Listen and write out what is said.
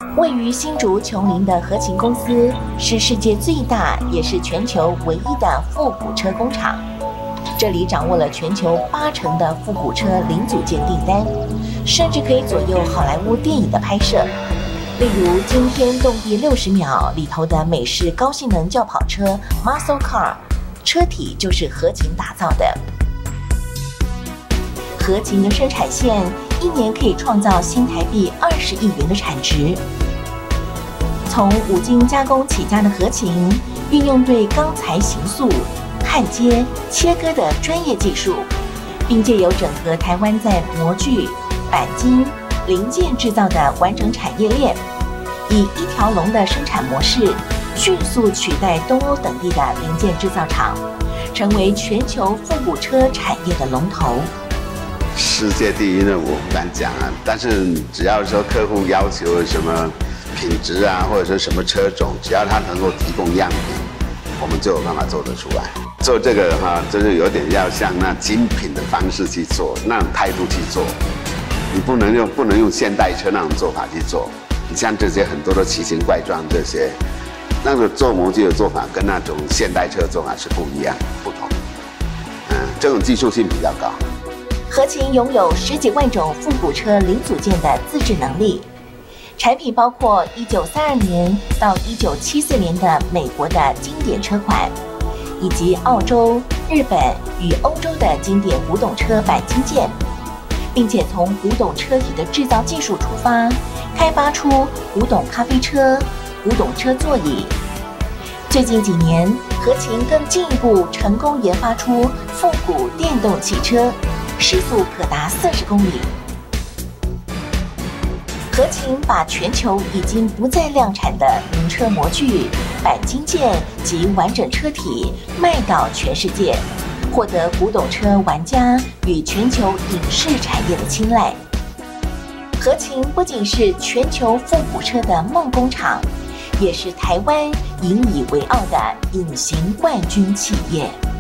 位于新竹琼林的合勤公司是世界最大也是全球唯一的复古车工厂，这里掌握了全球80%的复古车零组件订单，甚至可以左右好莱坞电影的拍摄。例如《惊天动地60秒》里头的美式高性能轿跑车 Muscle Car， 车体就是合勤打造的。合勤的生产线一年可以创造新台币20亿元的产值。从五金加工起家的合勤，运用对钢材形塑、焊接、切割的专业技术，并借由整合台湾在模具、钣金、零件制造的完整产业链，以一条龙的生产模式，迅速取代东欧等地的零件制造厂，成为全球复古车产业的龙头。 世界第一呢，我不敢讲啊，但是只要说客户要求什么品质啊，或者说什么车种，只要他能够提供样品，我们就有办法做得出来。做这个就是有点要像那精品的方式去做，那种态度去做。你不能用现代车那种做法去做。你像这些很多的奇形怪状这些，那个做模具的做法跟那种现代车的做法是不一样、不同。这种技术性比较高。 合勤拥有10几万种复古车零组件的自制能力，产品包括1932年到1974年的美国的经典车款，以及澳洲、日本与欧洲的经典古董车钣金件，并且从古董车体的制造技术出发，开发出古董咖啡车、古董车座椅。最近几年，合勤更进一步成功研发出复古电动汽车，时速可达40公里。合勤把全球已经不再量产的名车模具、钣金件及完整车体卖到全世界，获得古董车玩家与全球影视产业的青睐。合勤不仅是全球复古车的梦工厂，也是台湾引以为傲的隐形冠军企业。